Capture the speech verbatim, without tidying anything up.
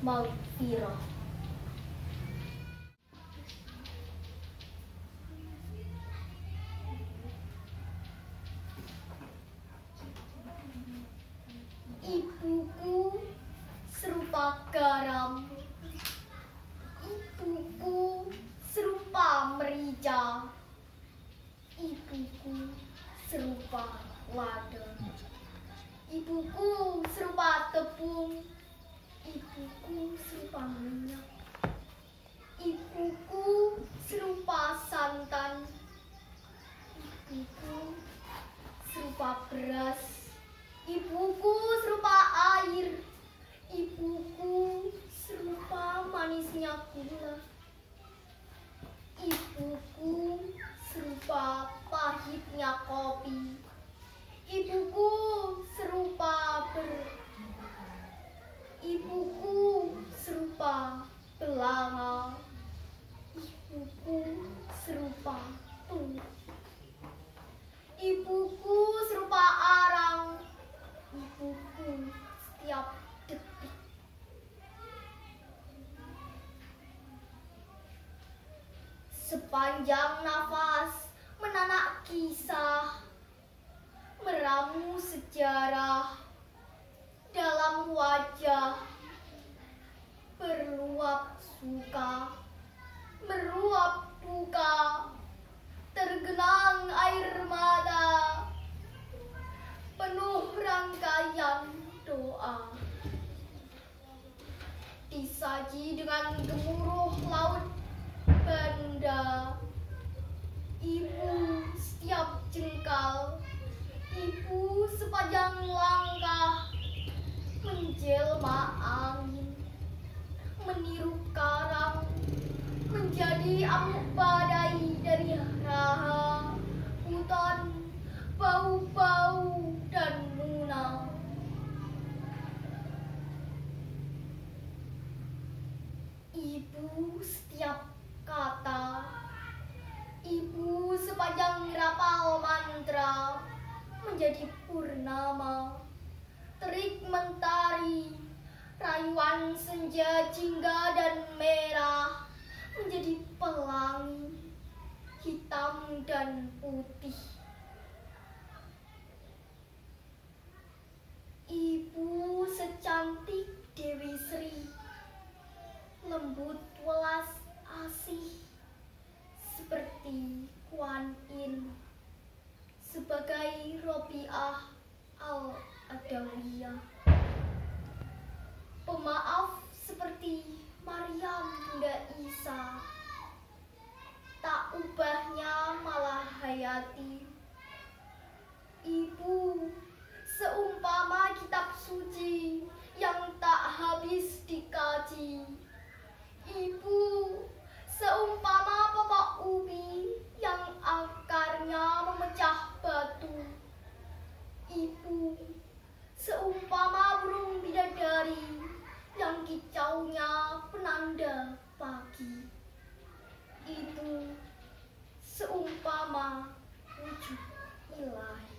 maghfirah. Ibuku serupa garam, ibuku serupa merica, ibuku serupa lada, ibuku serupa tepung, ibuku serupa minyak, ibuku serupa santan, ibuku serupa beras, ibuku serupa air, ibuku serupa manisnya gula, ibuku serupa pahitnya kopi, ibuku serupa ber ibuku serupa belanga, ibuku serupa tuh, ibuku serupa arang, ibuku setiap detik. Sepanjang nafas menanak kisah, meramu sejarah dalam wajah, berluap suka, meruap duka, tergenang air mata, penuh rangkaian doa, disaji dengan gemuruh laut banda. Ibu setiap jengkal, ibu sepanjang langkah, menjelma angin, menirup karang, menjadi amuk badai dari raha, hutan, bau-bau dan muna. Ibu setiap kata, ibu sepanjang rapal mantra, menjadi purnama, terik mentari, rayuan senja jingga dan merah, menjadi pelangi, hitam dan putih. Ibu secantik Dewi Sri, lembut welas asih, seperti Kuan Yin, sebagai Robiah Al-Adawiyah, pemaaf seperti Maryam Bunda Isa, tak ubahnya malah hayati. Ibu seumpama kitab suci yang tak habis dikaji, ibu seumpama pokok ubi yang akarnya memecah batu, ibu seumpama burung bidadari yang kicaunya penanda pagi, itu seumpama wujud ilahi.